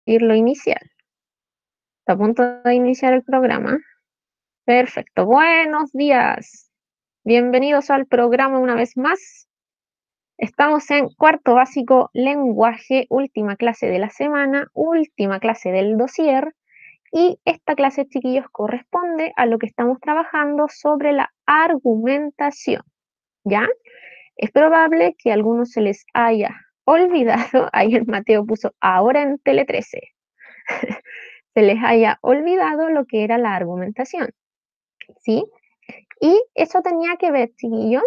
Irlo inicial. Está a punto de iniciar el programa. Perfecto. Buenos días. Bienvenidos al programa una vez más. Estamos en cuarto básico lenguaje, última clase de la semana, última clase del dossier. Y esta clase, chiquillos, corresponde a lo que estamos trabajando sobre la argumentación. ¿Ya? Es probable que a algunos se les haya olvidado, ahí el Mateo puso ahora en Tele 13, se les haya olvidado lo que era la argumentación, ¿sí? Y eso tenía que ver, chiquillos,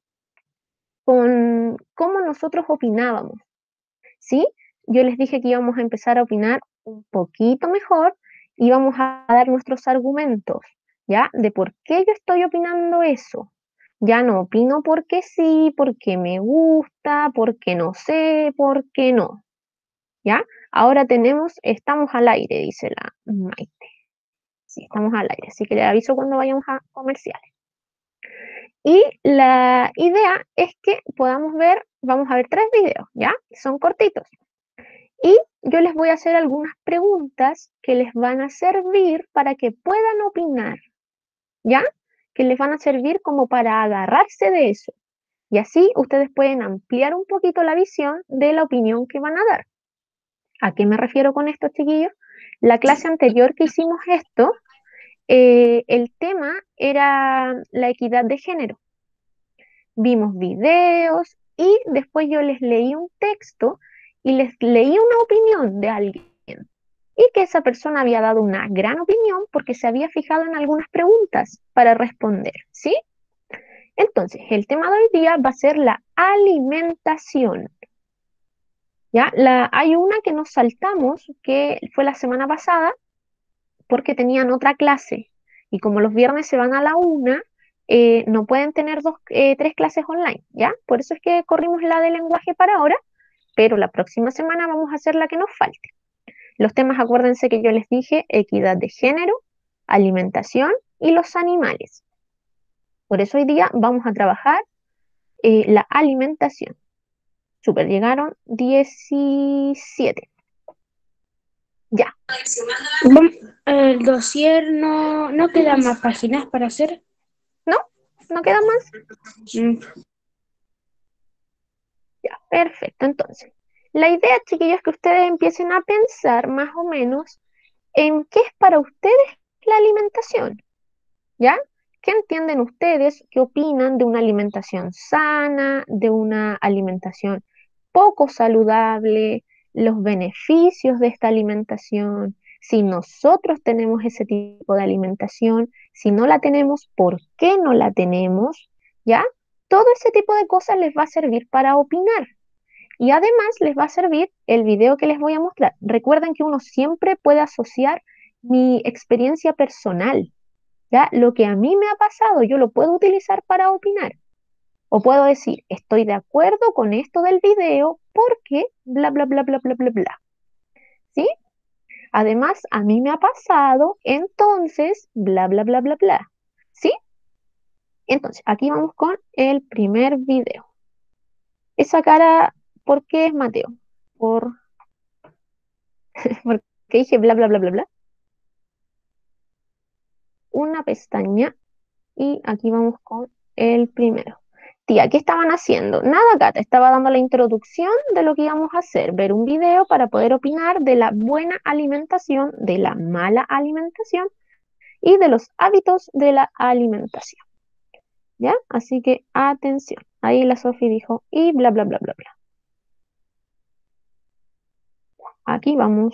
con cómo nosotros opinábamos, ¿sí? Yo les dije que íbamos a empezar a opinar un poquito mejor y vamos a dar nuestros argumentos, ¿ya? De por qué yo estoy opinando eso. Ya no opino porque sí, porque me gusta, porque no sé, porque no, ¿ya? Ahora estamos al aire, dice la Maite. Sí, estamos al aire, así que le aviso cuando vayamos a comerciales. Y la idea es que podamos ver, vamos a ver 3 videos, ¿ya? Son cortitos. Y yo les voy a hacer algunas preguntas que les van a servir para que puedan opinar, ¿ya? Que les van a servir como para agarrarse de eso. Y así ustedes pueden ampliar un poquito la visión de la opinión que van a dar. ¿A qué me refiero con esto, chiquillos? La clase anterior que hicimos esto, el tema era la equidad de género. Vimos videos y después yo les leí un texto y les leí una opinión de alguien y que esa persona había dado una gran opinión porque se había fijado en algunas preguntas para responder, ¿sí? Entonces, el tema de hoy día va a ser la alimentación. ¿Ya? Hay una que nos saltamos, que fue la semana pasada, porque tenían otra clase. Y como los viernes se van a la 1, no pueden tener 3 clases online, ¿ya? Por eso es que corrimos la de lenguaje para ahora, pero la próxima semana vamos a hacer la que nos falte. Los temas, acuérdense que yo les dije, equidad de género, alimentación y los animales. Por eso hoy día vamos a trabajar la alimentación. Super, llegaron 17. Ya. El dossier no quedan más páginas para hacer. ¿No? ¿No queda más? Mm, Ya, perfecto. Entonces, la idea, chiquillos, es que ustedes empiecen a pensar más o menos en qué es para ustedes la alimentación, ¿ya? ¿Qué entienden ustedes? ¿Qué opinan de una alimentación sana, de una alimentación poco saludable, los beneficios de esta alimentación? Si nosotros tenemos ese tipo de alimentación, si no la tenemos, ¿por qué no la tenemos? ¿Ya? Todo ese tipo de cosas les va a servir para opinar. Y además les va a servir el video que les voy a mostrar. Recuerden que uno siempre puede asociar mi experiencia personal, ¿ya? Lo que a mí me ha pasado, yo lo puedo utilizar para opinar. O puedo decir, estoy de acuerdo con esto del video porque bla, bla, bla, bla, bla, bla, bla. ¿Sí? Además, a mí me ha pasado, entonces, bla, bla, bla, bla, bla. ¿Sí? Entonces, aquí vamos con el primer video. Esa cara, ¿por qué es Mateo? Por, porque dije bla, bla, bla, bla, bla. Una pestaña y aquí vamos con el primero. Tía, ¿qué estaban haciendo? Nada, Cata, estaba dando la introducción de lo que íbamos a hacer, ver un video para poder opinar de la buena alimentación, de la mala alimentación y de los hábitos de la alimentación. ¿Ya? Así que atención. Ahí la Sofi dijo y bla, bla, bla, bla, bla. Aquí vamos.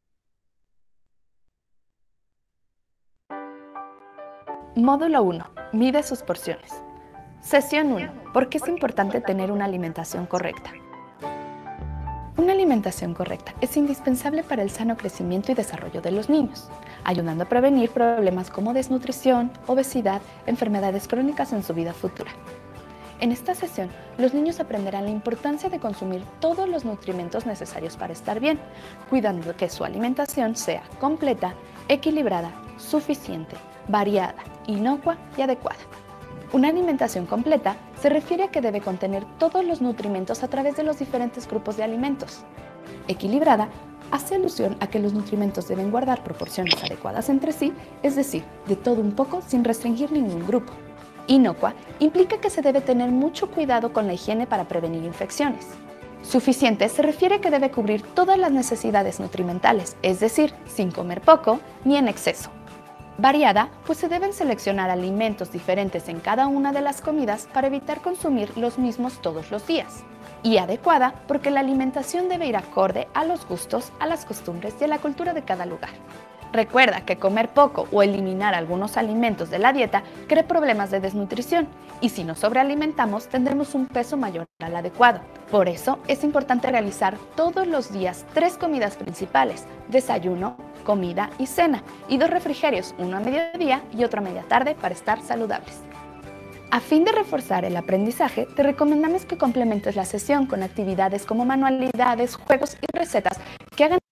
Módulo 1. Mide sus porciones. Sesión 1. ¿Por qué es importante tener una alimentación correcta? Una alimentación correcta es indispensable para el sano crecimiento y desarrollo de los niños, ayudando a prevenir problemas como desnutrición, obesidad, enfermedades crónicas en su vida futura. En esta sesión, los niños aprenderán la importancia de consumir todos los nutrimentos necesarios para estar bien, cuidando de que su alimentación sea completa, equilibrada, suficiente, variada, inocua y adecuada. Una alimentación completa se refiere a que debe contener todos los nutrimentos a través de los diferentes grupos de alimentos. Equilibrada hace alusión a que los nutrimentos deben guardar proporciones adecuadas entre sí, es decir, de todo un poco sin restringir ningún grupo. Inocua implica que se debe tener mucho cuidado con la higiene para prevenir infecciones. Suficiente se refiere a que debe cubrir todas las necesidades nutrimentales, es decir, sin comer poco ni en exceso. Variada, pues se deben seleccionar alimentos diferentes en cada una de las comidas para evitar consumir los mismos todos los días. Y adecuada, porque la alimentación debe ir acorde a los gustos, a las costumbres y a la cultura de cada lugar. Recuerda que comer poco o eliminar algunos alimentos de la dieta crea problemas de desnutrición y si nos sobrealimentamos tendremos un peso mayor al adecuado. Por eso es importante realizar todos los días 3 comidas principales: desayuno, comida y cena, y 2 refrigerios, uno a mediodía y otro a media tarde para estar saludables. A fin de reforzar el aprendizaje, te recomendamos que complementes la sesión con actividades como manualidades, juegos y recetas que hagan...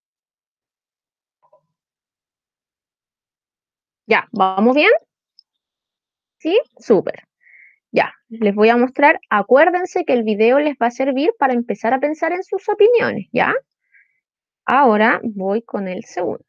Ya, ¿vamos bien? ¿Sí? Súper. Ya, les voy a mostrar. Acuérdense que el video les va a servir para empezar a pensar en sus opiniones, ¿ya? Ahora voy con el segundo.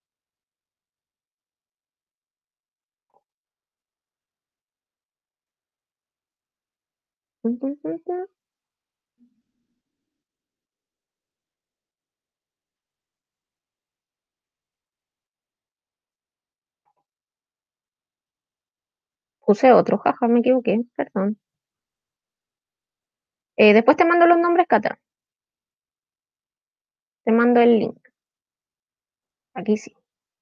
Puse otro, jaja, me equivoqué, perdón. Después te mando los nombres, Cata. Te mando el link. Aquí sí.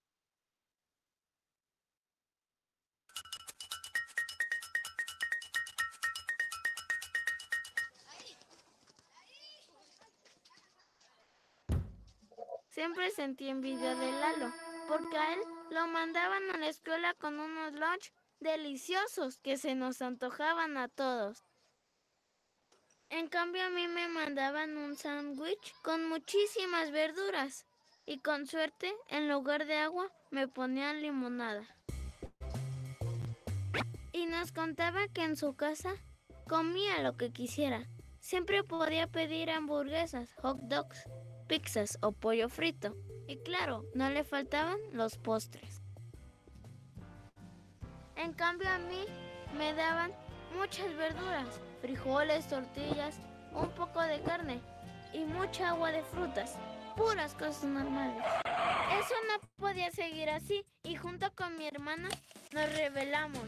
Siempre sentí envidia de Lalo, porque a él lo mandaban a la escuela con unos lunch deliciosos que se nos antojaban a todos. En cambio a mí me mandaban un sándwich con muchísimas verduras y con suerte en lugar de agua me ponían limonada. Y nos contaba que en su casa comía lo que quisiera. Siempre podía pedir hamburguesas, hot dogs, pizzas o pollo frito. Y claro, no le faltaban los postres. En cambio a mí me daban muchas verduras, frijoles, tortillas, un poco de carne y mucha agua de frutas. Puras cosas normales. Eso no podía seguir así y junto con mi hermana nos rebelamos.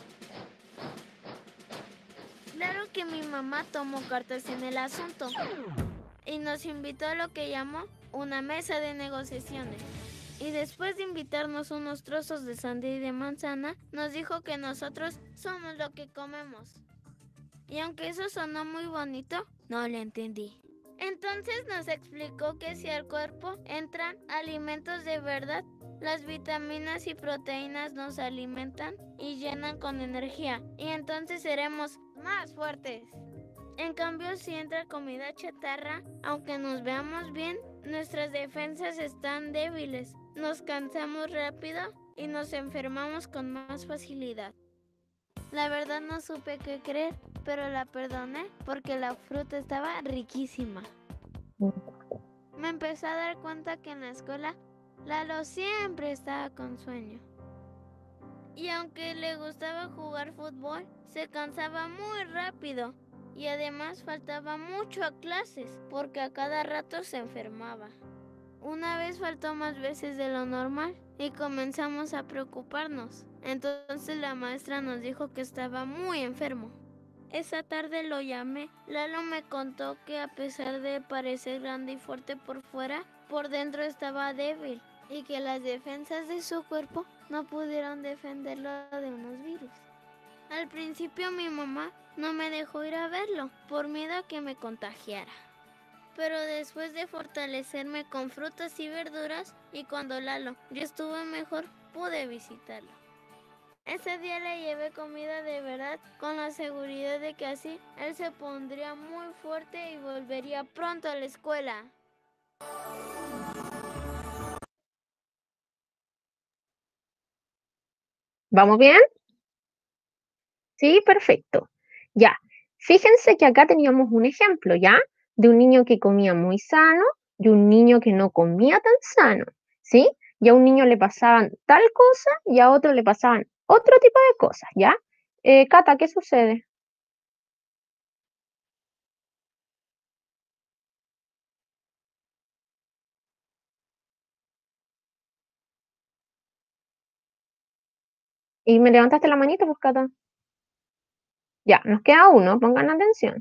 Claro que mi mamá tomó cartas en el asunto y nos invitó a lo que llamó una mesa de negociaciones. Y después de invitarnos unos trozos de sandía y de manzana, nos dijo que nosotros somos lo que comemos. Y aunque eso sonó muy bonito, no le entendí. Entonces nos explicó que si al cuerpo entran alimentos de verdad, las vitaminas y proteínas nos alimentan y llenan con energía, y entonces seremos más fuertes. En cambio, si entra comida chatarra, aunque nos veamos bien, nuestras defensas están débiles, nos cansamos rápido y nos enfermamos con más facilidad. La verdad no supe qué creer, pero la perdoné porque la fruta estaba riquísima. Me empecé a dar cuenta que en la escuela Lalo siempre estaba con sueño. Y aunque le gustaba jugar fútbol, se cansaba muy rápido. Y además faltaba mucho a clases, porque a cada rato se enfermaba. Una vez faltó más veces de lo normal y comenzamos a preocuparnos. Entonces la maestra nos dijo que estaba muy enfermo. Esa tarde lo llamé. Lalo me contó que a pesar de parecer grande y fuerte por fuera, por dentro estaba débil y que las defensas de su cuerpo no pudieron defenderlo de unos virus. Al principio mi mamá no me dejó ir a verlo por miedo a que me contagiara. Pero después de fortalecerme con frutas y verduras y cuando Lalo ya estuvo mejor, pude visitarlo. Ese día le llevé comida de verdad con la seguridad de que así él se pondría muy fuerte y volvería pronto a la escuela. ¿Vamos bien? Sí, perfecto. Ya, fíjense que acá teníamos un ejemplo, ¿ya? De un niño que comía muy sano y un niño que no comía tan sano, ¿sí? Y a un niño le pasaban tal cosa y a otro le pasaban otro tipo de cosas, ¿ya? Cata, ¿qué sucede? Y me levantaste la manita, pues, Cata. Ya, nos queda uno, pongan atención.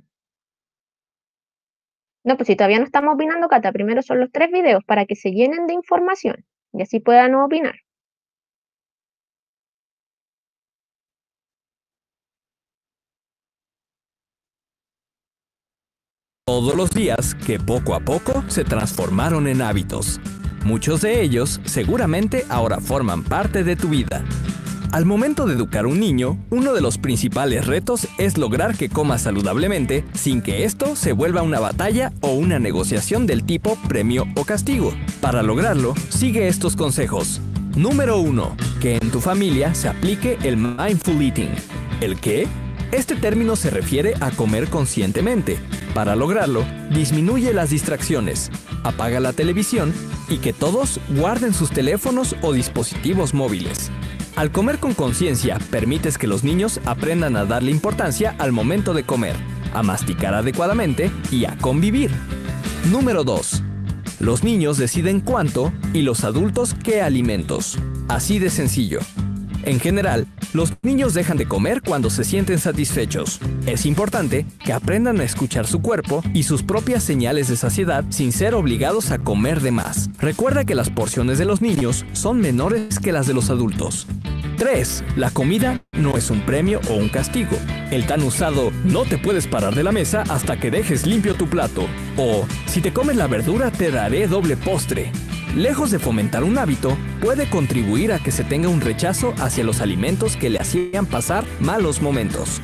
No, pues si todavía no estamos opinando, Cata, primero son los 3 videos para que se llenen de información y así puedan opinar. Todos los días que poco a poco se transformaron en hábitos. Muchos de ellos seguramente ahora forman parte de tu vida. Al momento de educar a un niño, uno de los principales retos es lograr que coma saludablemente sin que esto se vuelva una batalla o una negociación del tipo premio o castigo. Para lograrlo, sigue estos consejos. Número 1. Que en tu familia se aplique el mindful eating. ¿El qué? Este término se refiere a comer conscientemente. Para lograrlo, disminuye las distracciones, apaga la televisión y que todos guarden sus teléfonos o dispositivos móviles. Al comer con conciencia, permites que los niños aprendan a darle importancia al momento de comer, a masticar adecuadamente y a convivir. Número 2. Los niños deciden cuánto y los adultos qué alimentos. Así de sencillo. En general, los niños dejan de comer cuando se sienten satisfechos. Es importante que aprendan a escuchar su cuerpo y sus propias señales de saciedad sin ser obligados a comer de más. Recuerda que las porciones de los niños son menores que las de los adultos. 3. La comida no es un premio o un castigo. El tan usado "no te puedes parar de la mesa hasta que dejes limpio tu plato" o "si te comes la verdura te daré doble postre". Lejos de fomentar un hábito, puede contribuir a que se tenga un rechazo hacia los alimentos que le hacían pasar malos momentos.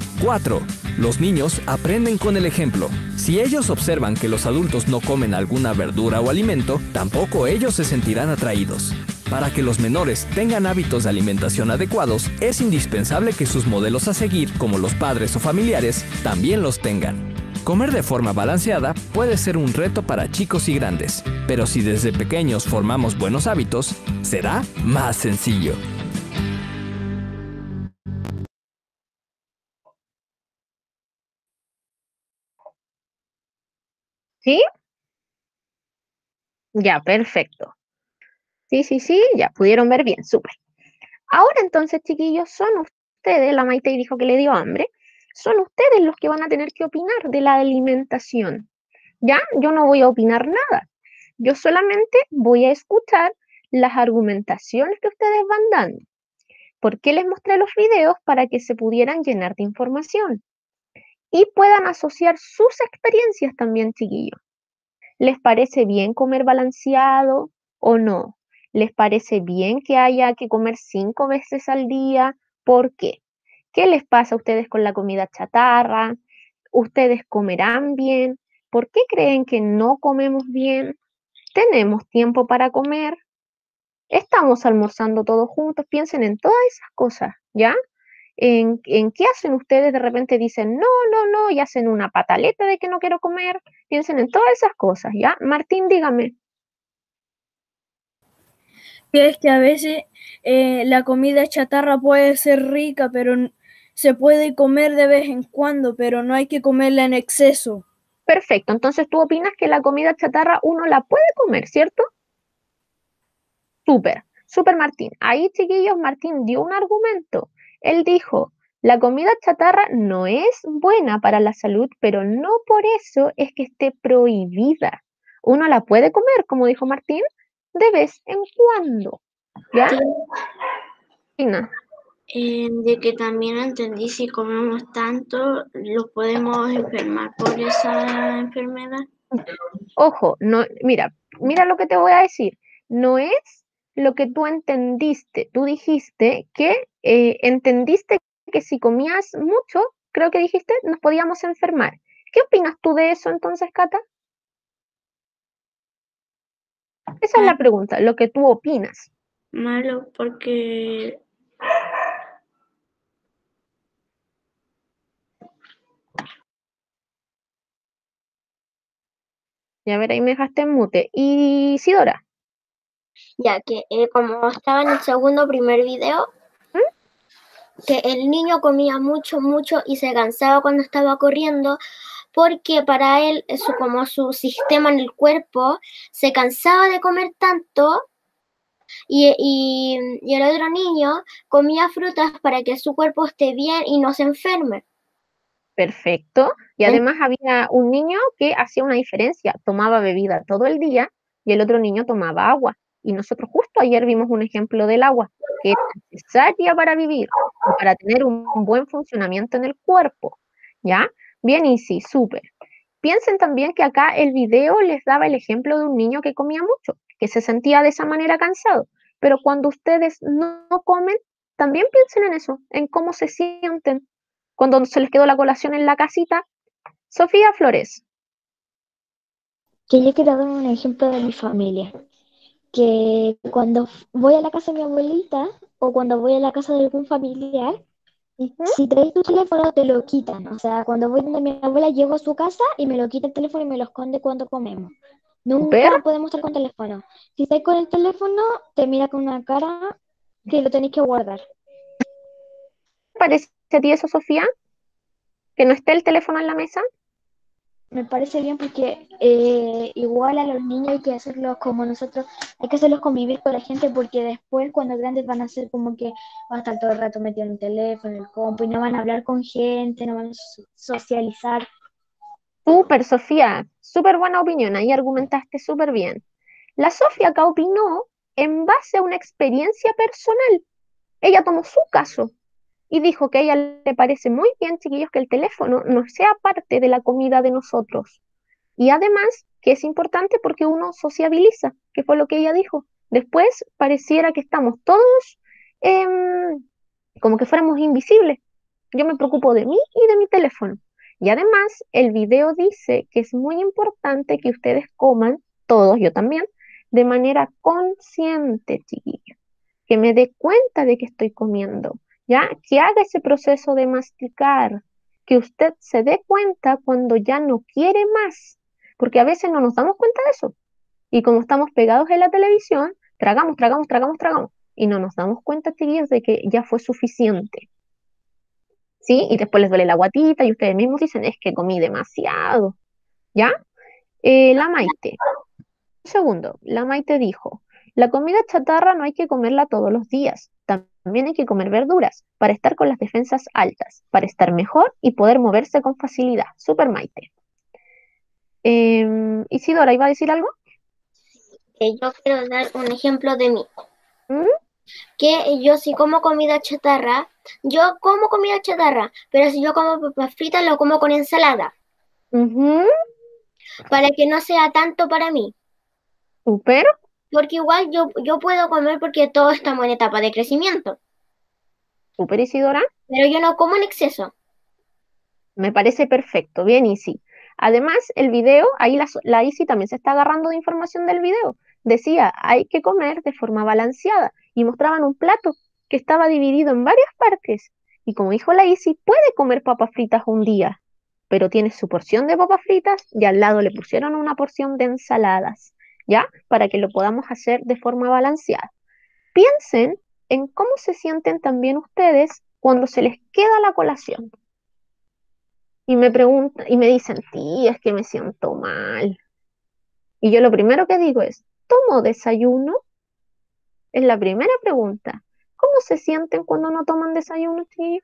4. Los niños aprenden con el ejemplo. Si ellos observan que los adultos no comen alguna verdura o alimento, tampoco ellos se sentirán atraídos. Para que los menores tengan hábitos de alimentación adecuados, es indispensable que sus modelos a seguir, como los padres o familiares, también los tengan. Comer de forma balanceada puede ser un reto para chicos y grandes, pero si desde pequeños formamos buenos hábitos, será más sencillo. ¿Sí? Ya, perfecto. Sí, ya pudieron ver bien, súper. Ahora entonces, chiquillos, son ustedes, la Maite dijo que le dio hambre, son ustedes los que van a tener que opinar de la alimentación. ¿Ya? Yo no voy a opinar nada. Yo solamente voy a escuchar las argumentaciones que ustedes van dando. ¿Por qué les mostré los videos? Para que se pudieran llenar de información y puedan asociar sus experiencias también, chiquillos. ¿Les parece bien comer balanceado o no? ¿Les parece bien que haya que comer 5 veces al día? ¿Por qué? ¿Qué les pasa a ustedes con la comida chatarra? ¿Ustedes comerán bien? ¿Por qué creen que no comemos bien? ¿Tenemos tiempo para comer? ¿Estamos almorzando todos juntos? Piensen en todas esas cosas, ¿ya? ¿En qué hacen ustedes? De repente dicen, no, y hacen una pataleta de que no quiero comer. Piensen en todas esas cosas, ¿ya? Martín, dígame. Que es que a veces la comida chatarra puede ser rica, pero se puede comer de vez en cuando, pero no hay que comerla en exceso. Perfecto, entonces tú opinas que la comida chatarra uno la puede comer, ¿cierto? Súper Martín. Ahí, chiquillos, Martín dio un argumento. Él dijo, la comida chatarra no es buena para la salud, pero no por eso es que esté prohibida. Uno la puede comer, como dijo Martín, de vez en cuando. ¿Ya? Tina. De que también entendí, si comemos tanto, los podemos enfermar por esa enfermedad. Ojo, no, mira lo que te voy a decir. No es lo que tú entendiste. Tú dijiste que entendiste que si comías mucho, creo que dijiste, nos podíamos enfermar. ¿Qué opinas tú de eso entonces, Cata? Esa es la pregunta, lo que tú opinas. Malo porque Y a ver, ahí me dejaste en mute. Y Isidora. Ya que como estaba en el segundo primer video, que el niño comía mucho, mucho y se cansaba cuando estaba corriendo, porque para él, como su sistema en el cuerpo, se cansaba de comer tanto y el otro niño comía frutas para que su cuerpo esté bien y no se enferme. Perfecto. Y además había un niño que hacía una diferencia. Tomaba bebida todo el día y el otro niño tomaba agua. Y nosotros justo ayer vimos un ejemplo del agua, que es necesaria para vivir y para tener un buen funcionamiento en el cuerpo. ¿Ya? Bien, y sí, súper. Piensen también que acá el video les daba el ejemplo de un niño que comía mucho, que se sentía de esa manera cansado. Pero cuando ustedes no comen, también piensen en eso, en cómo se sienten cuando se les quedó la colación en la casita. Sofía Flores. Que yo quiero dar un ejemplo de mi familia, que cuando voy a la casa de mi abuelita o cuando voy a la casa de algún familiar, si traes tu teléfono te lo quitan. O sea, cuando voy donde mi abuela llego a su casa y me lo quita el teléfono y me lo esconde cuando comemos. Super. Nunca podemos estar con teléfono. Si estáis con el teléfono, te mira con una cara que lo tenéis que guardar. ¿Te parece a ti eso, Sofía? ¿Que no esté el teléfono en la mesa? Me parece bien porque igual a los niños hay que hacerlos como nosotros, hay que hacerlos convivir con la gente porque después cuando grandes van a ser como que van a estar todo el rato metidos en el teléfono, en el compu y no van a hablar con gente, no van a socializar. Súper, Sofía. Súper buena opinión. Ahí argumentaste súper bien. La Sofía acá opinó en base a una experiencia personal. Ella tomó su caso y dijo que a ella le parece muy bien, chiquillos, que el teléfono no sea parte de la comida de nosotros. Y además que es importante porque uno sociabiliza, que fue lo que ella dijo. Después pareciera que estamos todos como que fuéramos invisibles. Yo me preocupo de mí y de mi teléfono. Y además el video dice que es muy importante que ustedes coman, todos, yo también, de manera consciente, chiquillos. Que me dé cuenta de que estoy comiendo, ¿ya? Que haga ese proceso de masticar, que usted se dé cuenta cuando ya no quiere más, porque a veces no nos damos cuenta de eso. Y como estamos pegados en la televisión, tragamos, tragamos, tragamos, tragamos, y no nos damos cuenta, chiquillos, de que ya fue suficiente. ¿Sí? Y después les duele la guatita y ustedes mismos dicen, es que comí demasiado, ¿ya? La Maite. Un segundo, la Maite dijo, la comida chatarra no hay que comerla todos los días, también hay que comer verduras para estar con las defensas altas, para estar mejor y poder moverse con facilidad. Super Maite. Isidora, ¿iba a decir algo? Yo quiero dar un ejemplo de mí. ¿Mm? Que yo si como comida chatarra, yo como comida chatarra, pero si yo como papas fritas lo como con ensalada, Ujú. para que no sea tanto para mí. Super, Porque igual yo puedo comer porque todos estamos en etapa de crecimiento, super Isidora. pero yo no como en exceso. Me parece perfecto, bien Isi. Además, el video, ahí la Isi también se está agarrando de información del video. Decía, hay que comer de forma balanceada y mostraban un plato que estaba dividido en varias partes. Y como dijo la Isi, puede comer papas fritas un día, pero tiene su porción de papas fritas y al lado le pusieron una porción de ensaladas, ¿ya? Para que lo podamos hacer de forma balanceada. Piensen en cómo se sienten también ustedes cuando se les queda la colación y me preguntan y me dicen, tía, es que me siento mal. Y yo lo primero que digo es, ¿tomo desayuno? Es la primera pregunta. ¿Cómo se sienten cuando no toman desayuno, chiquillos?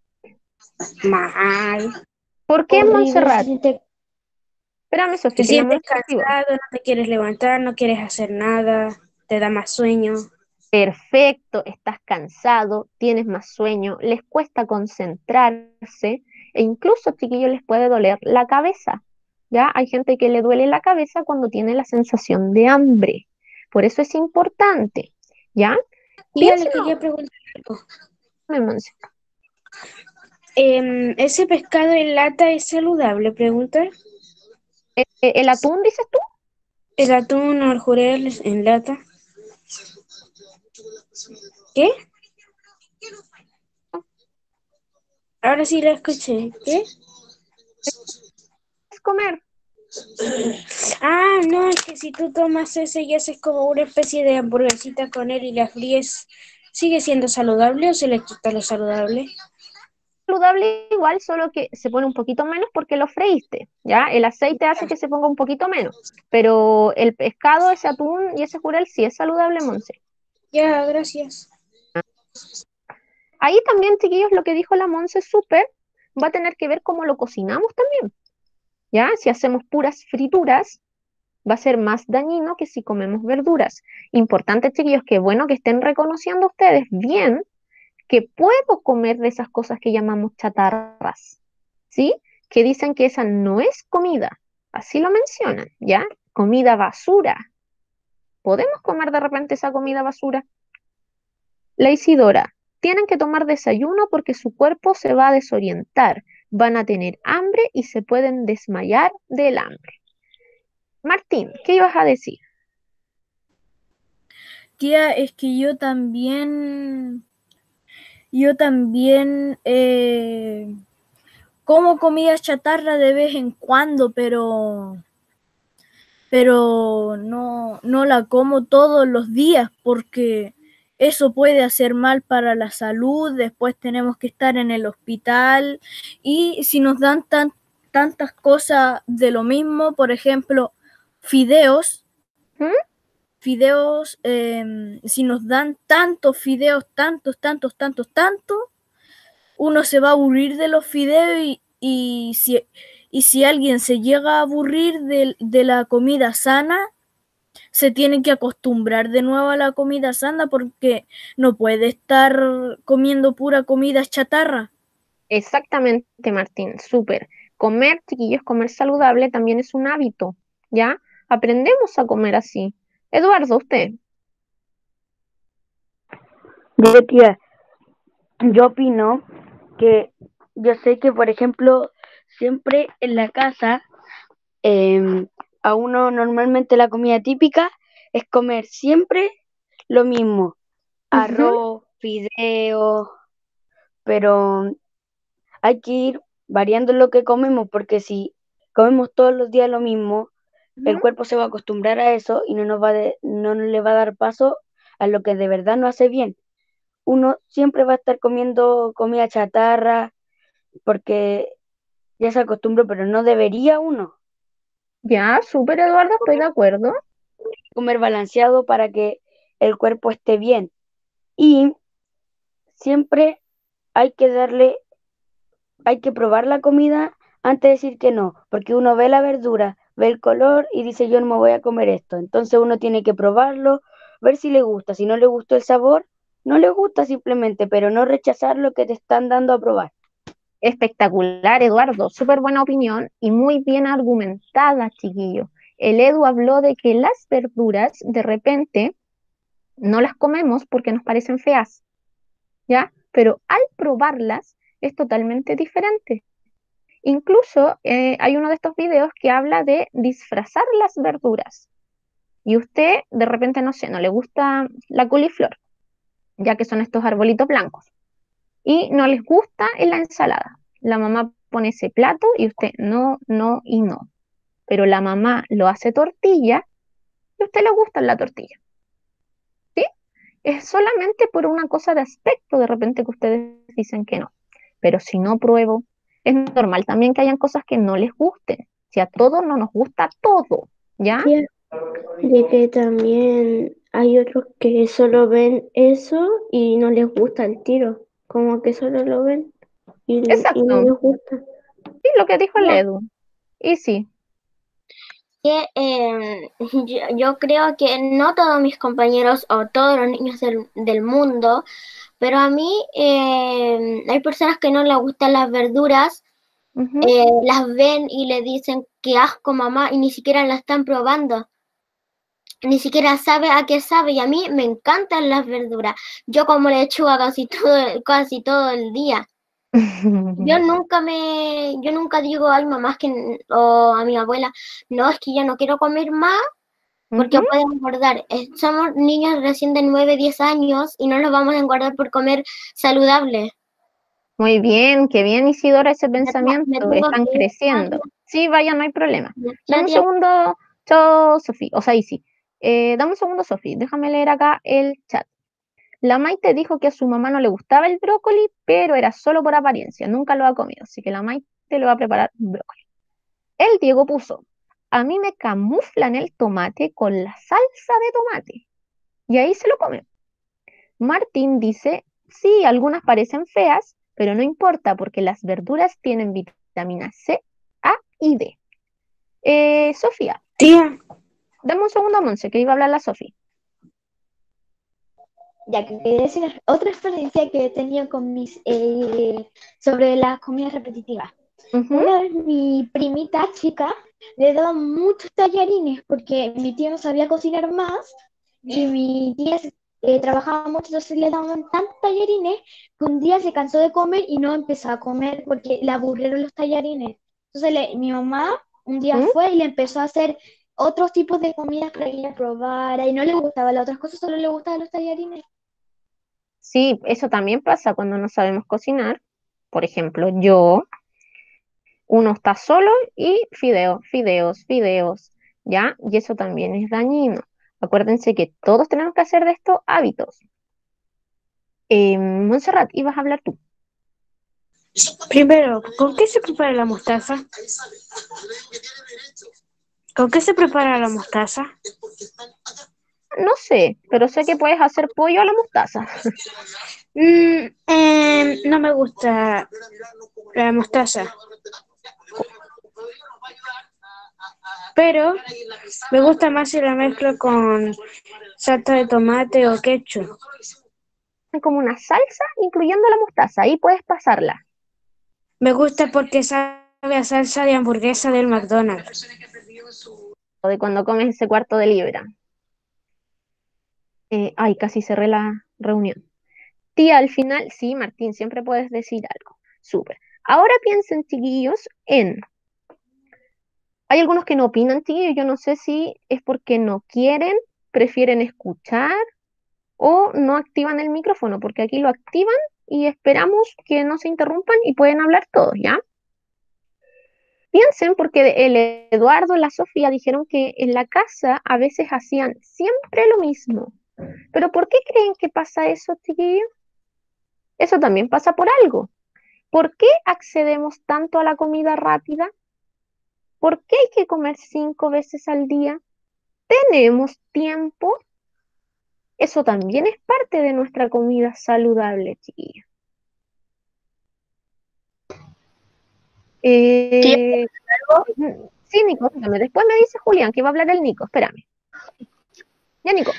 Mal. ¿Por qué, Horrible, Montserrat? Espérame, Te Sofía, que la sientes Monse activó. cansado, no te quieres levantar, no quieres hacer nada, te da más sueño. Perfecto, estás cansado, tienes más sueño, les cuesta concentrarse e incluso, chiquillos, les puede doler la cabeza. ¿Ya? Hay gente que le duele la cabeza cuando tiene la sensación de hambre. Por eso es importante, ¿ya? Y ya le Piensen, quería preguntar algo. Monse. ¿Ese pescado en lata es saludable? Pregunta. ¿El atún, dices tú? ¿El atún o el jurel en lata? ¿Qué? Ahora sí la escuché. ¿Qué? Es comer. Ah, no, es que si tú tomas ese y haces como una especie de hamburguesita con él y la fríes, ¿sigue siendo saludable o se le quita lo saludable? Saludable igual, solo que se pone un poquito menos porque lo freíste, ¿ya? El aceite hace que se ponga un poquito menos, pero el pescado, ese atún y ese jurel sí es saludable, Monse. Ya, gracias. Ahí también, chiquillos, lo que dijo la Monse súper va a tener que ver cómo lo cocinamos también, ¿ya? Si hacemos puras frituras, va a ser más dañino que si comemos verduras. Importante, chiquillos, que bueno que estén reconociendo ustedes bien que puedo comer de esas cosas que llamamos chatarras, ¿sí? Que dicen que esa no es comida, así lo mencionan, ¿ya? Comida basura. ¿Podemos comer de repente esa comida basura? La Isidora, tienen que tomar desayuno porque su cuerpo se va a desorientar, van a tener hambre y se pueden desmayar del hambre. Martín, ¿qué ibas a decir? Tía, es que yo también como comida chatarra de vez en cuando, pero no la como todos los días porque eso puede hacer mal para la salud, después tenemos que estar en el hospital y si nos dan tantas cosas de lo mismo, por ejemplo, fideos, ¿Mm? si nos dan tantos fideos, tantos, uno se va a aburrir de los fideos y si alguien se llega a aburrir de la comida sana, se tiene que acostumbrar de nuevo a la comida sana porque no puede estar comiendo pura comida chatarra. Exactamente, Martín, súper. Comer, chiquillos, comer saludable también es un hábito, ¿ya? Aprendemos a comer así. Eduardo, usted. Digo, tía, yo opino que yo sé que, por ejemplo, siempre en la casa, a uno normalmente la comida típica es comer siempre lo mismo, arroz, fideo, pero hay que ir variando lo que comemos porque si comemos todos los días lo mismo, el cuerpo se va a acostumbrar a eso y no le va a dar paso a lo que de verdad no hace bien. Uno siempre va a estar comiendo comida chatarra porque ya se acostumbró, pero no debería uno Ya, súper, Eduardo, estoy de acuerdo. comer balanceado para que el cuerpo esté bien. Y siempre hay que hay que probar la comida antes de decir que no, porque uno ve la verdura, ve el color y dice yo no me voy a comer esto. Entonces uno tiene que probarlo, ver si le gusta. Si no le gustó el sabor, no le gusta simplemente, pero no rechazar lo que te están dando a probar. Espectacular, Eduardo, súper buena opinión y muy bien argumentada, chiquillo. El Edu habló de que las verduras de repente no las comemos porque nos parecen feas, ¿ya? Pero al probarlas es totalmente diferente. Incluso hay uno de estos videos que habla de disfrazar las verduras. Y usted de repente, no sé, no le gusta la coliflor, ya que son estos arbolitos blancos. Y no les gusta en la ensalada. La mamá pone ese plato y usted no, no y no. Pero la mamá lo hace tortilla y a usted le gusta la tortilla. ¿Sí? Es solamente por una cosa de aspecto de repente que ustedes dicen que no. Pero si no pruebo, es normal también que hayan cosas que no les gusten. Si a todos no nos gusta todo, ¿ya? Tía, de que también hay otros que solo ven eso y no les gusta el tiro, como que solo lo ven y no Exacto. les gusta. Sí, lo que dijo el Edu. Y sí. Que yo creo que no todos mis compañeros o todos los niños del mundo, pero a mí hay personas que no les gustan las verduras, las ven y le dicen que asco mamá y ni siquiera la están probando. Ni siquiera sabe a qué sabe y a mí me encantan las verduras. Yo como lechuga casi todo el día. Yo nunca digo ay mamá o a mi abuela, no, es que ya no quiero comer más porque puedo engordar. Somos niños recién de 9, 10 años y no nos vamos a engordar por comer saludable. Muy bien, qué bien, Isidora, ese Me pensamiento. tengo Están que ir. creciendo. Sí, vaya, no hay problema. Ya, Dame un ya, segundo, chao, Sofi. O sea, ahí sí. Dame un segundo, Sofi. Déjame leer acá el chat. La Maite dijo que a su mamá no le gustaba el brócoli, pero era solo por apariencia. Nunca lo ha comido. Así que la Maite le va a preparar brócoli. El Diego puso, a mí me camuflan el tomate con la salsa de tomate. Y ahí se lo comen. Martín dice, sí, algunas parecen feas, pero no importa porque las verduras tienen vitamina C, A y D. Sofía, Tía, dame un segundo, Monse, que iba a hablar la Sofía. Ya que quería decir otra experiencia que he tenido con sobre las comidas repetitivas. Una vez mi primita chica le daban muchos tallarines porque mi tía no sabía cocinar más y mi tía trabajaba mucho, entonces le daban tantos tallarines que un día se cansó de comer y no empezó a comer porque le aburrieron los tallarines. Entonces mi mamá un día fue y le empezó a hacer otros tipos de comidas para que ella probara y no le gustaban las otras cosas, solo le gustaban los tallarines. Sí, eso también pasa cuando no sabemos cocinar. Por ejemplo, yo, uno está solo y fideos, fideos, fideos, ¿ya? Y eso también es dañino. Acuérdense que todos tenemos que hacer de estos hábitos. Montserrat, ibas a hablar tú. primero, ¿con qué se prepara la mostaza? ¿Con qué se prepara la mostaza? No sé, pero sé que puedes hacer pollo a la mostaza. No me gusta la mostaza, pero me gusta más si la mezclo con salsa de tomate o ketchup. Es como una salsa incluyendo la mostaza, ahí puedes pasarla. Me gusta porque sabe a salsa de hamburguesa del McDonald's. O de cuando comes ese cuarto de libra. Ay, casi cerré la reunión. Tía, al final, sí, Martín, siempre puedes decir algo. Súper. Ahora piensen, chiquillos, en... Hay algunos que no opinan, chiquillos, yo no sé si es porque no quieren, prefieren escuchar o no activan el micrófono, porque aquí lo activan y esperamos que no se interrumpan y pueden hablar todos, ¿ya? Piensen, porque el Eduardo y la Sofía dijeron que en la casa a veces hacían siempre lo mismo. ¿Pero por qué creen que pasa eso, chiquillos? Eso también pasa por algo. ¿Por qué accedemos tanto a la comida rápida? ¿Por qué hay que comer 5 veces al día? ¿Tenemos tiempo? Eso también es parte de nuestra comida saludable, chiquillos. ¿Tía? Sí, Nico, espérame. Después me dice Julián que va a hablar el Nico. Espérame. Ya, Nico.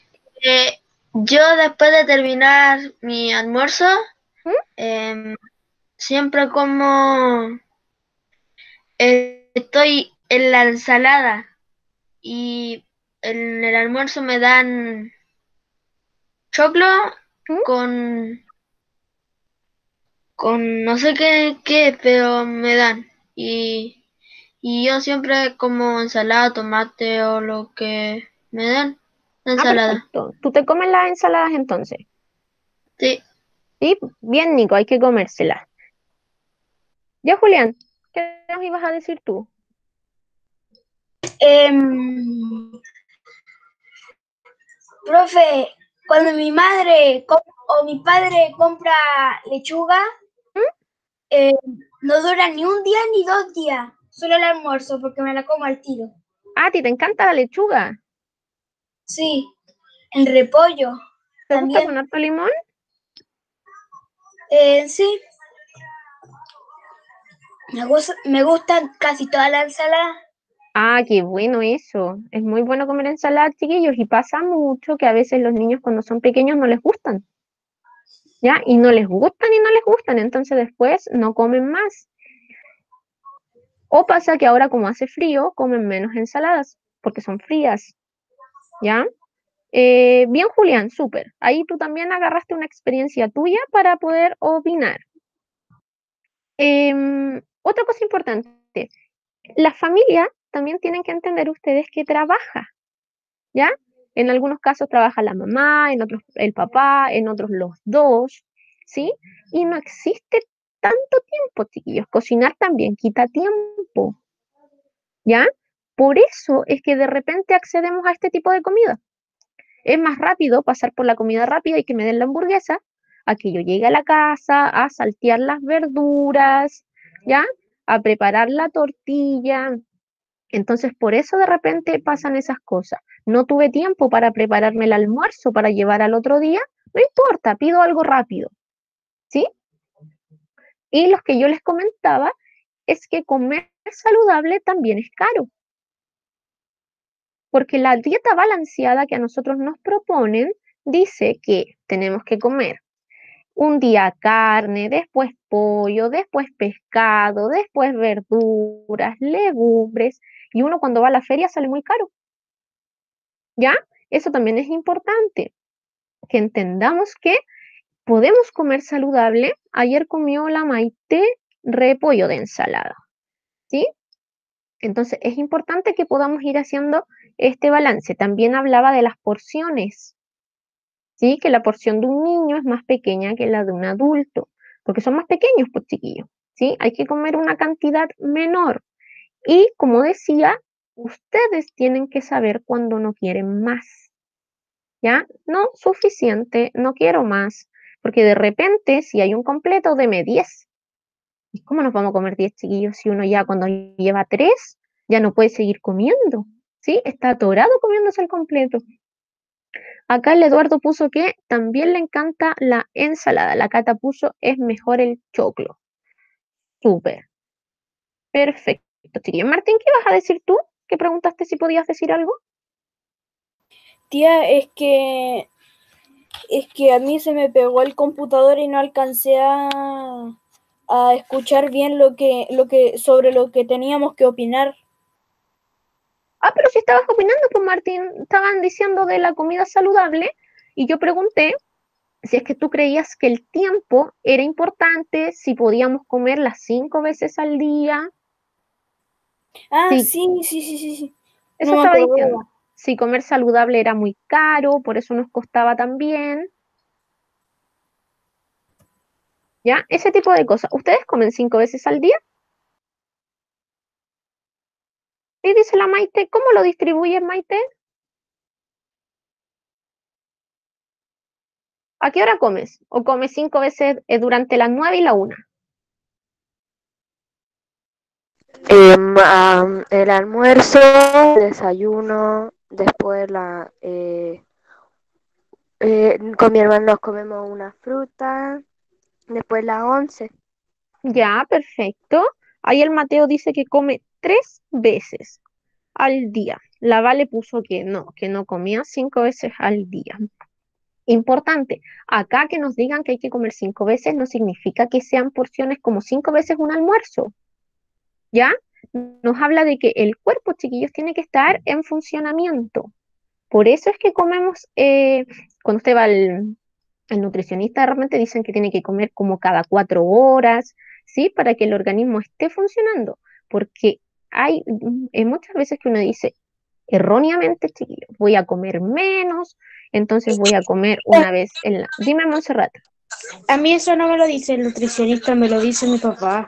Yo después de terminar mi almuerzo, ¿Mm? siempre como estoy en la ensalada y en el almuerzo me dan choclo ¿Mm? con no sé qué, pero me dan. Y yo siempre como ensalada, tomate o lo que me den. Ensalada. Perfecto. ¿Tú te comes las ensaladas entonces? Sí. Sí, bien, Nico, hay que comérselas. Ya, Julián, ¿qué nos ibas a decir tú? Profe, cuando mi madre o mi padre compra lechuga, no dura ni un día ni 2 días, solo el almuerzo porque me la como al tiro. Ah, ¿a ti te encanta la lechuga? Sí, el repollo ¿Te gusta también. con harto limón? Sí, me gustan casi todas las ensaladas. Ah, qué bueno eso. Es muy bueno comer ensalada, chiquillos, y pasa mucho que a veces los niños cuando son pequeños no les gustan, ¿ya? Y no les gustan y no les gustan, entonces después no comen más. O pasa que ahora como hace frío, comen menos ensaladas, porque son frías, ¿ya? Bien, Julián, súper. Ahí tú también agarraste una experiencia tuya para poder opinar. Otra cosa importante, la familia también tienen que entender ustedes que trabaja, ¿ya? En algunos casos trabaja la mamá, en otros el papá, en otros los dos, ¿sí? Y no existe tanto tiempo, chiquillos. Cocinar también quita tiempo, ¿ya? Por eso es que de repente accedemos a este tipo de comida. Es más rápido pasar por la comida rápida y que me den la hamburguesa a que yo llegue a la casa a saltear las verduras, ¿ya? A preparar la tortilla. Entonces, por eso de repente pasan esas cosas. No tuve tiempo para prepararme el almuerzo para llevar al otro día. No importa, pido algo rápido, ¿sí? Y los que yo les comentaba es que comer saludable también es caro. Porque la dieta balanceada que a nosotros nos proponen dice que tenemos que comer un día carne, después pollo, después pescado, después verduras, legumbres, y uno cuando va a la feria sale muy caro. ¿Ya? Eso también es importante, que entendamos que podemos comer saludable. Ayer comió la Maite repollo de ensalada, ¿sí? Entonces es importante que podamos ir haciendo este balance. También hablaba de las porciones, ¿sí? Que la porción de un niño es más pequeña que la de un adulto, porque son más pequeños, pues chiquillos, ¿sí? Hay que comer una cantidad menor. Y como decía, ustedes tienen que saber cuando no quieren más, ¿ya? No, suficiente, no quiero más, porque de repente, si hay un completo, deme 10. ¿Y cómo nos vamos a comer 10 chiquillos si uno ya cuando lleva 3 ya no puede seguir comiendo? ¿Sí? Está atorado comiéndose el completo. Acá el Eduardo puso que también le encanta la ensalada. La Cata puso es mejor el choclo. Súper. Perfecto, chiquillos. Martín, ¿qué vas a decir tú? ¿Que preguntaste si podías decir algo? Tía, es que a mí se me pegó el computador y no alcancé a escuchar bien sobre lo que teníamos que opinar. Ah, pero si estabas opinando, pues Martín, estaban diciendo de la comida saludable y yo pregunté si es que tú creías que el tiempo era importante, si podíamos comer las 5 veces al día. Ah, Sí, sí. eso No me estaba acordaba. diciendo. Si comer saludable era muy caro, por eso nos costaba también. ¿Ya? Ese tipo de cosas. ¿Ustedes comen 5 veces al día? Y dice la Maite, ¿cómo lo distribuyes, Maite? ¿A qué hora comes? ¿O comes 5 veces durante las 9 y la 1? El almuerzo, el desayuno, después con mi hermano nos comemos una fruta, después la 11. Ya, perfecto. Ahí el Mateo dice que come 3 veces al día. La Vale puso que no comía 5 veces al día. Importante, acá que nos digan que hay que comer 5 veces no significa que sean porciones como 5 veces un almuerzo, ¿ya? Nos habla de que el cuerpo, chiquillos, tiene que estar en funcionamiento. Por eso es que comemos, cuando usted va al nutricionista, realmente dicen que tiene que comer como cada 4 horas, ¿sí? Para que el organismo esté funcionando. Porque hay muchas veces que uno dice, erróneamente, chiquillos, voy a comer menos, entonces voy a comer una vez en la... Dime, Montserrat. A mí eso no me lo dice el nutricionista, me lo dice mi papá.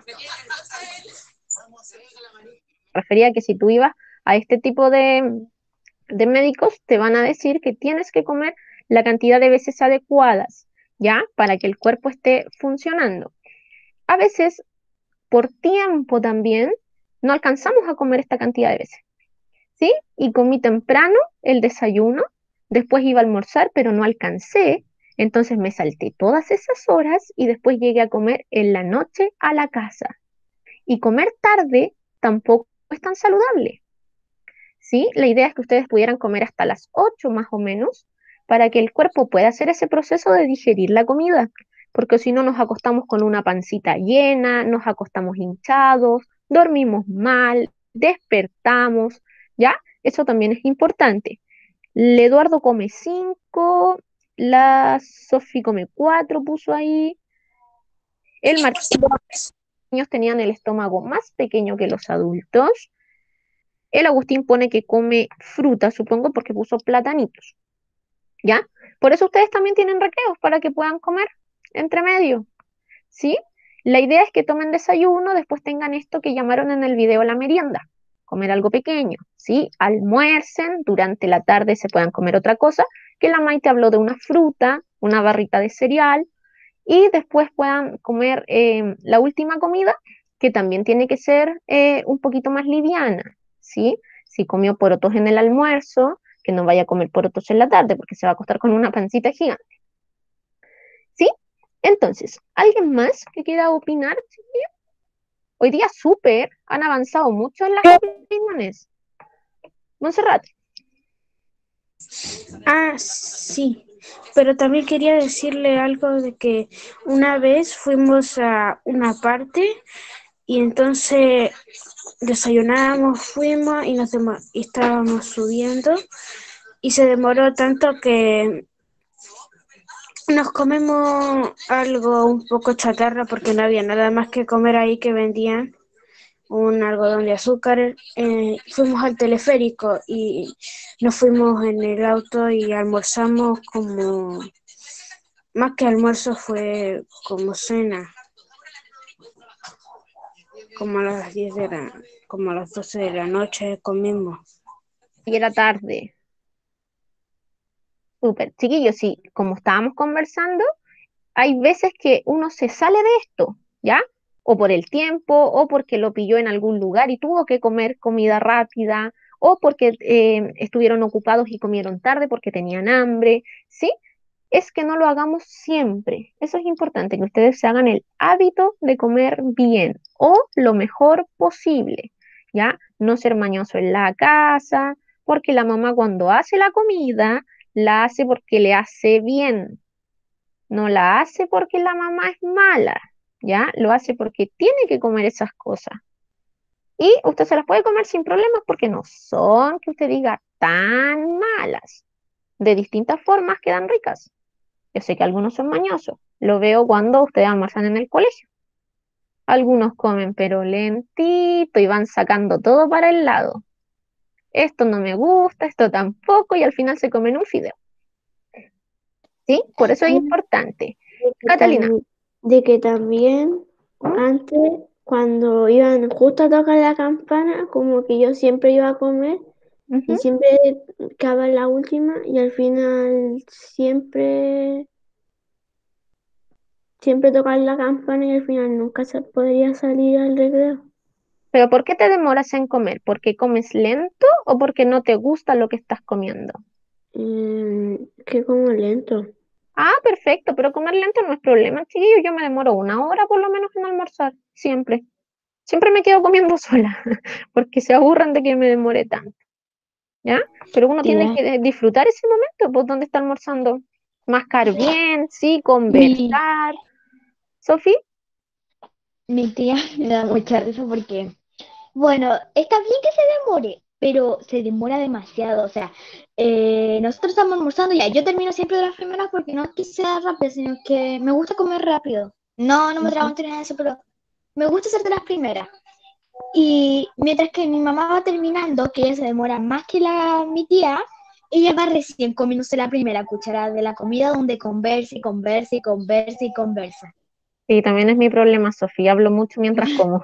Refería a que si tú ibas a este tipo de médicos, te van a decir que tienes que comer la cantidad de veces adecuadas, ¿ya? Para que el cuerpo esté funcionando. A veces, por tiempo también, no alcanzamos a comer esta cantidad de veces, ¿sí? Y comí temprano el desayuno, después iba a almorzar, pero no alcancé, entonces me salté todas esas horas y después llegué a comer en la noche a la casa. Y comer tarde tampoco es tan saludable, ¿sí? La idea es que ustedes pudieran comer hasta las 8 más o menos para que el cuerpo pueda hacer ese proceso de digerir la comida, porque si no nos acostamos con una pancita llena, nos acostamos hinchados, dormimos mal, despertamos, ¿ya? Eso también es importante. El Eduardo come 5, la Sofi come 4, puso ahí. El Martín, los niños tenían el estómago más pequeño que los adultos. El Agustín pone que come fruta, supongo, porque puso platanitos, ¿ya? Por eso ustedes también tienen recreos, para que puedan comer entre medio, ¿sí? La idea es que tomen desayuno, después tengan esto que llamaron en el video la merienda, comer algo pequeño, ¿sí? Almuercen, durante la tarde se puedan comer otra cosa, que la Maite habló de una fruta, una barrita de cereal, y después puedan comer la última comida, que también tiene que ser un poquito más liviana, ¿sí? Si comió porotos en el almuerzo, que no vaya a comer porotos en la tarde, porque se va a acostar con una pancita gigante, ¿sí? Entonces, ¿alguien más que quiera opinar, chiquillos? Hoy día súper, han avanzado mucho en las opiniones. Montserrat. Ah, sí, pero también quería decirle algo de que una vez fuimos a una parte y entonces desayunábamos, fuimos y y estábamos subiendo y se demoró tanto que nos comemos algo un poco chatarra porque no había nada más que comer ahí que vendían un algodón de azúcar. Fuimos al teleférico y nos fuimos en el auto y almorzamos como, más que almuerzo fue como cena, como a las 10 como a las 12 de la noche comimos. Y era tarde. Súper. Chiquillos, sí, como estábamos conversando, hay veces que uno se sale de esto, ¿ya? O por el tiempo, o porque lo pilló en algún lugar y tuvo que comer comida rápida, o porque estuvieron ocupados y comieron tarde porque tenían hambre, ¿sí? Es que no lo hagamos siempre. Eso es importante, que ustedes se hagan el hábito de comer bien o lo mejor posible, ¿ya? No ser mañoso en la casa, porque la mamá cuando hace la comida, la hace porque le hace bien, no la hace porque la mamá es mala, ¿ya? Lo hace porque tiene que comer esas cosas. Y usted se las puede comer sin problemas porque no son, que usted diga, tan malas. De distintas formas quedan ricas. Yo sé que algunos son mañosos. Lo veo cuando ustedes almuerzan en el colegio. Algunos comen pero lentito y van sacando todo para el lado. Esto no me gusta, esto tampoco, y al final se comen un fideo. ¿Sí? Por eso es importante. Catalina. De que también antes, cuando iban justo a tocar la campana, como que yo siempre iba a comer y siempre quedaba en la última y al final siempre tocaban la campana y al final nunca se podría salir al recreo. ¿Pero por qué te demoras en comer? ¿Porque comes lento o porque no te gusta lo que estás comiendo? Que como lento. Ah, perfecto, pero comer lento no es problema, chiquillos. Yo me demoro 1 hora por lo menos en almorzar, siempre. Siempre me quedo comiendo sola, porque se aburran de que me demore tanto, ¿ya? Pero uno tiene Tía, que disfrutar ese momento, pues, donde está almorzando. Mascar bien, sí, mi, conversar. ¿Sofi? mi tía me da mucha risa porque, bueno, está bien que se demore, pero se demora demasiado. O sea, nosotros estamos almorzando ya. Yo termino siempre de las primeras porque no es que sea rápido, sino que me gusta comer rápido. No, no me trago ni nada de eso, pero me gusta ser de las primeras. Y mientras que mi mamá va terminando, que ella se demora más que mi tía, ella va recién comiéndose la primera cucharada de la comida donde conversa y conversa y conversa y conversa. Sí, también es mi problema, Sofía. Hablo mucho mientras como.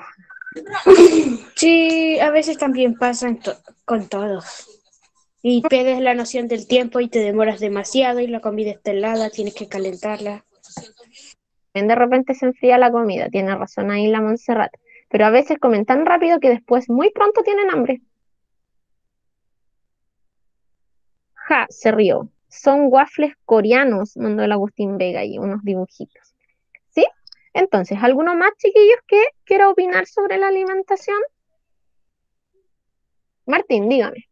Sí, a veces también pasa con todos. Y pierdes la noción del tiempo y te demoras demasiado y la comida está helada, tienes que calentarla. De repente se enfría la comida, tiene razón ahí la Montserrat. Pero a veces comen tan rápido que después muy pronto tienen hambre. Ja, se rió. Son waffles coreanos, mandó el Agustín Vega y unos dibujitos. ¿Sí? Entonces, ¿alguno más, chiquillos, que quiera opinar sobre la alimentación? Martín, dígame.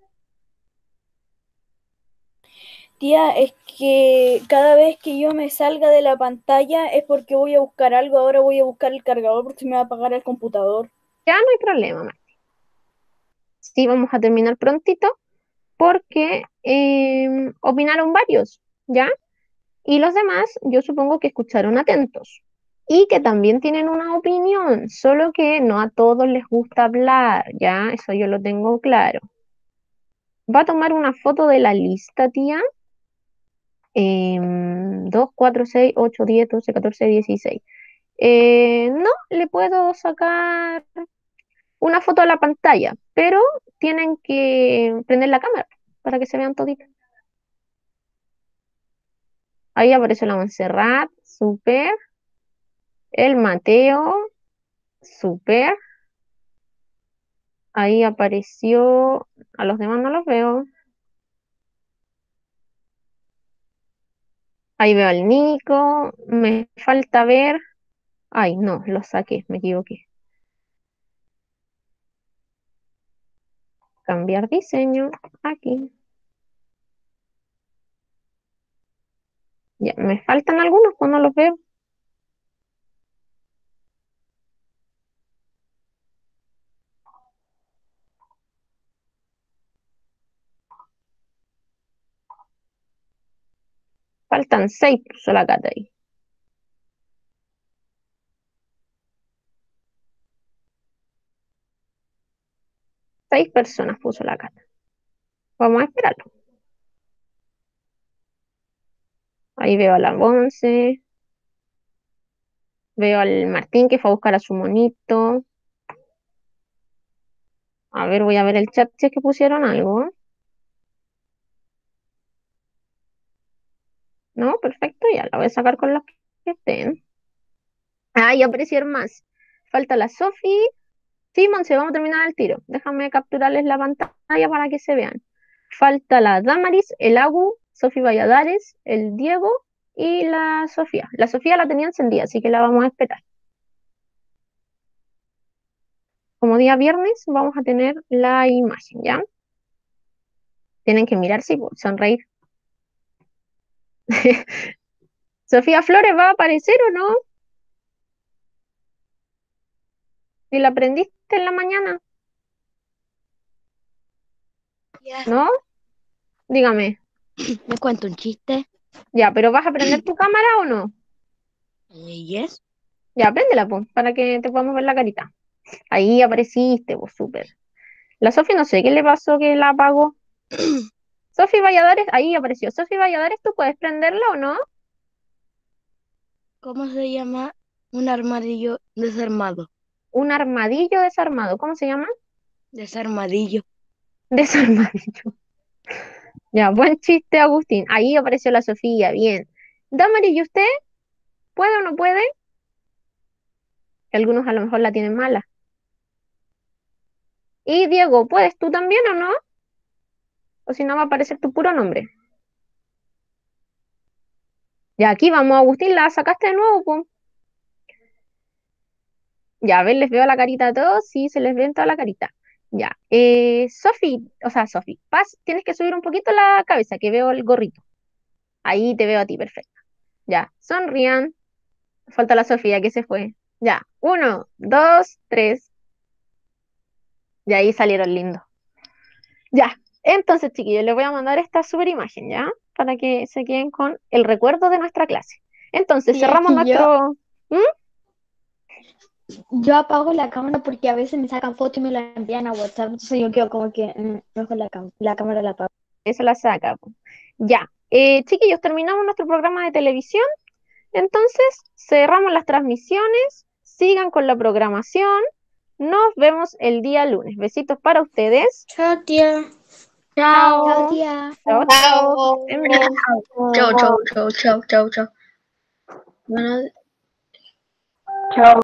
Tía, es que cada vez que yo me salga de la pantalla es porque voy a buscar algo. Ahora voy a buscar el cargador porque se me va a apagar el computador. Ya no hay problema, Martín. Sí, vamos a terminar prontito porque opinaron varios, ¿ya? Y los demás, yo supongo que escucharon atentos y que también tienen una opinión, solo que no a todos les gusta hablar, ¿ya? Eso yo lo tengo claro. Va a tomar una foto de la lista, tía. 2, 4, 6, 8, 10, 12, 14, 16. No, le puedo sacar una foto a la pantalla, pero tienen que prender la cámara para que se vean toditas. Ahí apareció la Montserrat, súper. El Mateo, súper. Ahí apareció, a los demás no los veo. Ahí veo al Nico, me falta ver. Ay, no, lo saqué, me equivoqué. Cambiar diseño, aquí. Ya, me faltan algunos, pues no los veo. Faltan 6, puso la Cata ahí. Seis personas puso la Cata. Vamos a esperarlo. Ahí veo a la Once. Veo al Martín que fue a buscar a su monito. A ver, voy a ver el chat si es que pusieron algo. No, perfecto, ya la voy a sacar con los que estén. Ah, ya aparecieron más. Falta la Sofi. Sí, Monse, vamos a terminar el tiro. Déjame capturarles la pantalla para que se vean. Falta la Damaris, el Agu, Sofi Valladares, el Diego y la Sofía. La Sofía la tenía encendida, así que la vamos a esperar. Como día viernes vamos a tener la imagen, ¿ya? Tienen que mirarse y sonreír. Sofía Flores, ¿va a aparecer o no? ¿Y la aprendiste en la mañana? ¿No? Dígame. ¿Me cuento un chiste? Ya, pero ¿vas a prender tu cámara o no? Yes. Ya, préndela, pues, para que te podamos ver la carita. Ahí apareciste, pues, súper. La Sofi no sé qué le pasó que la apagó. Sofi Valladares, ahí apareció. Sofi Valladares, ¿tú puedes prenderla o no? ¿Cómo se llama un armadillo desarmado? Un armadillo desarmado, ¿cómo se llama? Desarmadillo. Desarmadillo. Ya, buen chiste, Agustín. Ahí apareció la Sofía, bien. Damaris, ¿y usted? ¿Puede o no puede? Que algunos a lo mejor la tienen mala. Y Diego, ¿puedes tú también o no? O si no va a aparecer tu puro nombre. Ya, aquí vamos, Agustín, ¿la sacaste de nuevo, po? Ya, a ver, les veo la carita a todos. Sí, se les ve en toda la carita. Ya. Sofi, o sea, Sofi, tienes que subir un poquito la cabeza, que veo el gorrito. Ahí te veo a ti, perfecto. Ya, sonrían. Falta la Sofía, que se fue. Ya, 1, 2, 3. Y ahí salieron lindos. Ya, entonces, chiquillos, les voy a mandar esta super imagen, ¿ya? Para que se queden con el recuerdo de nuestra clase. Entonces, Sí, cerramos aquí nuestro... ¿Mm? yo apago la cámara porque a veces me sacan fotos y me la envían a WhatsApp, entonces yo quedo como que mejor la cámara la apago. Eso la saca, po. Ya, chiquillos, terminamos nuestro programa de televisión. Entonces, cerramos las transmisiones. Sigan con la programación. Nos vemos el día lunes. Besitos para ustedes. Chao, tía. Chao, Chao. tía. Chao, chao. Que estén bien. Chau, chau, chau, chau, chau, chau. Bueno, chao.